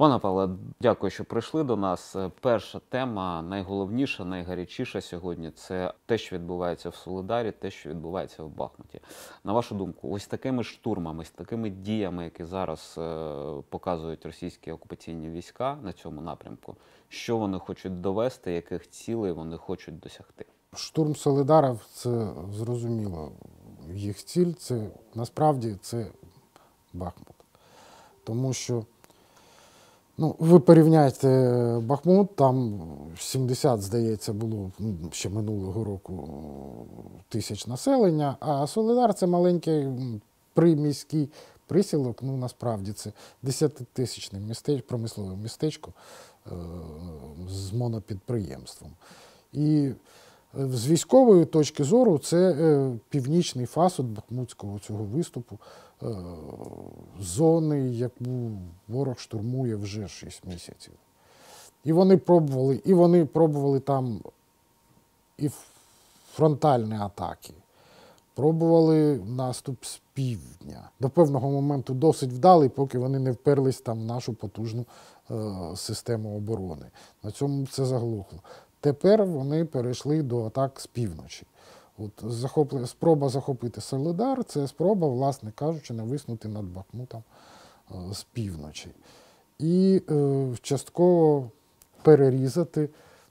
Пане Павле, дякую, що прийшли до нас. Перша тема, найголовніша, найгарячіша сьогодні – це те, що відбувається в Солидарі, те, що відбувається в Бахмуті. На вашу думку, ось такими штурмами, з такими діями, які зараз показують російські окупаційні війська на цьому напрямку, що вони хочуть довести, яких цілей вони хочуть досягти? Штурм Солидара – це зрозуміло. Їх ціль – це насправді це Бахмут. Тому що ви порівняйте Бахмут, там 70, здається, було ще минулого року тисяч населення, а Солидар – це маленький приміський присілок, насправді це 10-тисячне промислове містечко з монопідприємством. І з військової точки зору це північний фасад бахмутського цього виступу, зони, яку ворог штурмує вже 6 місяців. І вони пробували там і фронтальні атаки, пробували наступ з півдня. До певного моменту досить вдалий, поки вони не вперлись там в нашу потужну систему оборони. На цьому це заглухло. Тепер вони перейшли до атак з півночі. Спроба захопити Солидар – це спроба, власне кажучи, нависнути над Бахмутом з півночі. І частково перерізати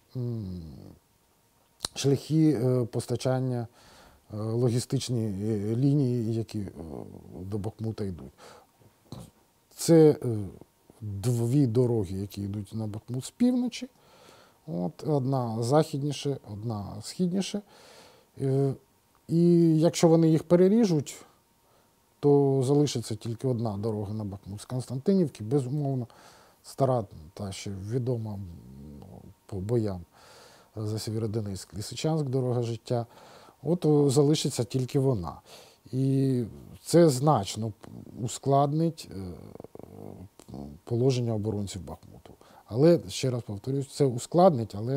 шляхи постачання, логістичні лінії, які до Бахмута йдуть. Це дві дороги, які йдуть на Бахмут з півночі. Одна західніше, одна східніше. І якщо вони їх переріжуть, то залишиться тільки одна дорога на Бахмут з Константинівки, безумовно, стара та ще відома по боям за Сєвєродонецьк, Лисичанськ, дорога життя. Залишиться тільки вона. І це значно ускладнить положення оборонців Бахмуту. Але, ще раз повторюсь, це ускладнить, але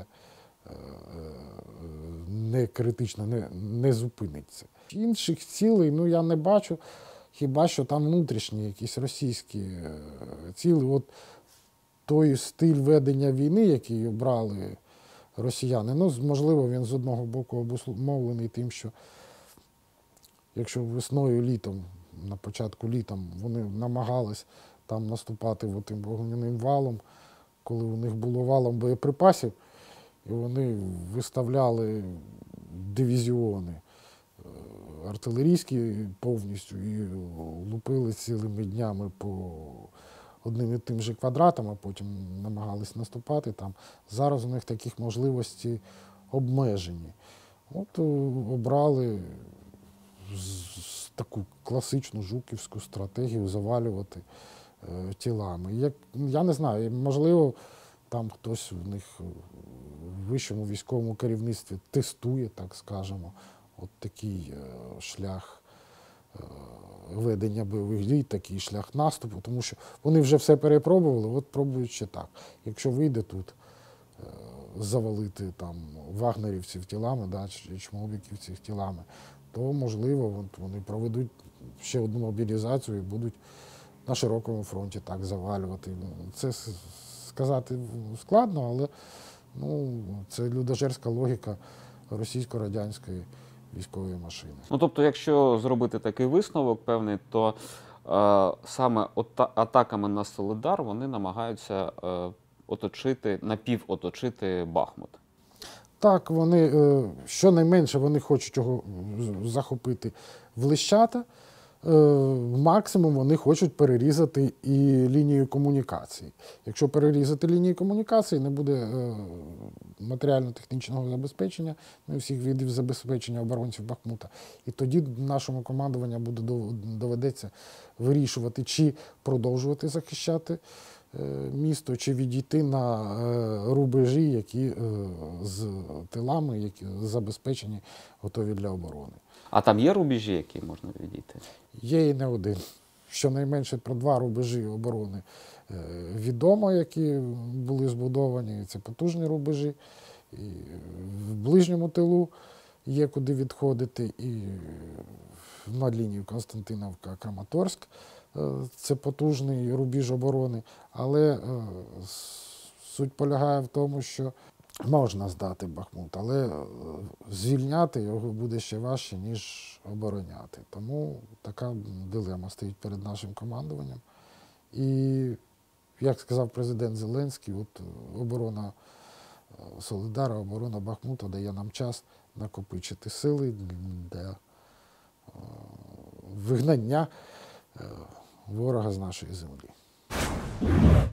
не критично, не зупинить це. Інших цілей, я не бачу, хіба що там внутрішні якісь російські цілі. Той стиль ведення війни, який обрали росіяни, можливо, він з одного боку обумовлений тим, що якщо весною, літом, на початку літом вони намагались там наступати тим вогняним валом, коли у них було валом боєприпасів, і вони виставляли дивізіони артилерійські повністю і лупили цілими днями по одним і тим же квадратам, а потім намагались наступати там. Зараз у них таких можливостей обмежені. Обрали таку класичну жуківську стратегію завалювати тілами. Я не знаю, можливо, там хтось в них в вищому військовому керівництві тестує, так скажемо, такий шлях ведення бойових дій, такий шлях наступу, тому що вони вже все перепробували, пробують ще так. Якщо вийде тут завалити там вагнерівців тілами, чи чмобіківців тілами, то, можливо, вони проведуть ще одну мобілізацію і будуть на широкому фронті так завалювати. Це сказати складно, але це людожерська логіка російсько-радянської військової машини. Тобто, якщо зробити такий висновок певний, то саме атаками на Солидар вони намагаються напівоточити Бахмут. Так, щонайменше вони хочуть його захопити в Лищата. Максимум вони хочуть перерізати і лінію комунікацій. Якщо перерізати лінію комунікацій, не буде матеріально-технічного забезпечення, всіх видів забезпечення оборонців Бахмута. І тоді нашому командуванню доведеться вирішувати, чи продовжувати захищати місто, чи відійти на рубежі, які з тилами, які забезпечені, готові для оборони. А там є рубежі, які можна відійти? Є і не один. Щонайменше про 2 рубежі оборони відомо, які були збудовані. Це потужні рубежі. І в ближньому тилу є куди відходити, і над лінією Константинівка-Краматорськ. це потужний рубіж оборони, але суть полягає в тому, що можна здати Бахмут, але звільняти його буде ще важче, ніж обороняти. Тому така дилема стоїть перед нашим командуванням. І, як сказав президент Зеленський, от оборона Солидара, оборона Бахмута дає нам час накопичити сили для вигнання ворога з нашої землі.